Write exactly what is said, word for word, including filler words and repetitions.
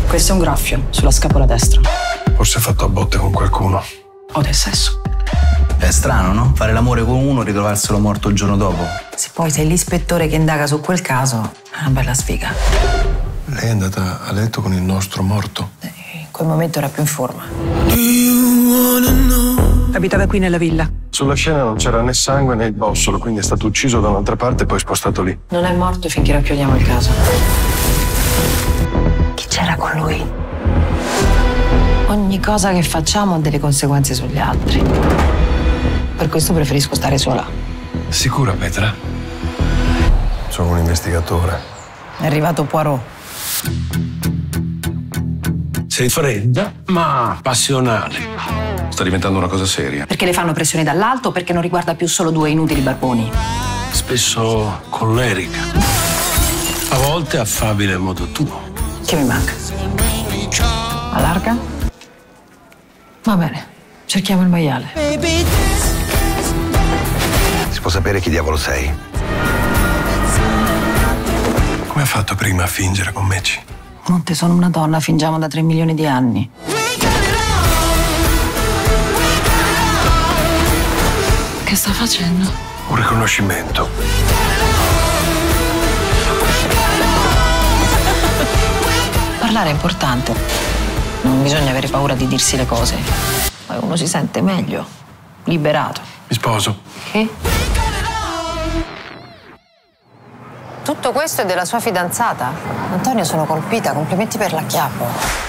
Questo è un graffio sulla scapola destra. Forse è fatto a botte con qualcuno. O del sesso. È strano, no? Fare l'amore con uno e ritrovarselo morto il giorno dopo. Se poi sei l'ispettore che indaga su quel caso, è una bella sfiga. Lei è andata a letto con il nostro morto? In quel momento era più in forma. Abitava qui nella villa. Sulla scena non c'era né sangue né il bossolo, quindi è stato ucciso da un'altra parte e poi spostato lì. Non è morto finché non chiudiamo il caso. Chi c'era con lui? Ogni cosa che facciamo ha delle conseguenze sugli altri. Per questo preferisco stare sola. Sicura, Petra? Sono un investigatore. È arrivato Poirot. Sei fredda, ma passionale. Sta diventando una cosa seria. Perché le fanno pressioni dall'alto o perché non riguarda più solo due inutili barboni? Spesso collerica. A volte affabile a modo tuo. Che mi manca? Allarga? Va bene, cerchiamo il maiale. Si può sapere chi diavolo sei? Come ha fatto prima a fingere con Meci? Monte, sono una donna, fingiamo da tre milioni di anni. Che sta facendo? Un riconoscimento. Parlare è importante. Non bisogna avere paura di dirsi le cose. Poi uno si sente meglio, liberato. Mi sposo. Che? Tutto questo è della sua fidanzata. Antonio, sono colpita, complimenti per l'acchiappo.